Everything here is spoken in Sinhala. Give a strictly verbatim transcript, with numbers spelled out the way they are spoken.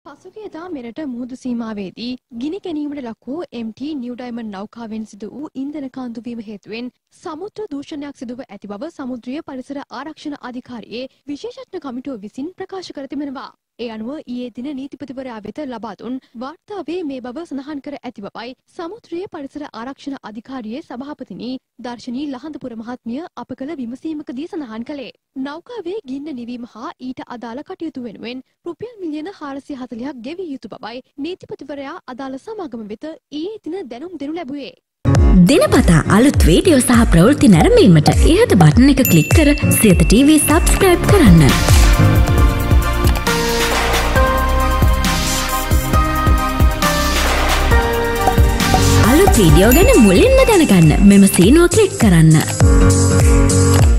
පසුගියදා මෙරට මුහුදු සීමාවේදී ගිනි ගැනීමට ලක් වූ එම් ටී නිව් ඩයමන්ඩ් නෞකාවෙන් සිදු වූ ඉන්ධන කාන්දු වීම හේතුවෙන් සමුද්‍ර දූෂණයක් සිදුව ඇති බව සමුද්‍රීය පරිසර ආරක්ෂණ අධිකාරියේ විශේෂඥ කමිටුව විසින් ප්‍රකාශ කර තිබෙනවා. ඒ අනුව ඊයේ දින නීතිපතිවරයා වෙත ලබා දුන් වාර්තාවේ මේ බව සඳහන් කර ඇති බවයි සමුද්‍රීය පරිසර ආරක්ෂණ අධිකාරියේ සභාපතිනි දර්ශනී ලහඳපුර මහත්මිය අප කළ විමසීමකදී සඳහන් කළේ. නෞකාවේ ගින්න නිවීම හා ඊට අදාළ කටයුතු වෙනුවෙන් රුපියල් මිලියන හාරසිය හතළිහක් ගෙවිය යුතු බවයි නීතිපතිවරයා අදාළ සමාගම වෙත ඊයේ දින දැනුම් දෙනු ලැබුවේ. දිනපතා අලුත් වීඩියෝ සහ ප්‍රවෘත්ති නැරඹීමට ඉහත බටන් එක ක්ලික් කර සියත ටීවී සබ්ස්ක්‍රයිබ් කරන්න. අලුත් වීඩියෝ ගැන මුලින්ම දැනගන්න මෙම සීනුව ක්ලික් කරන්න.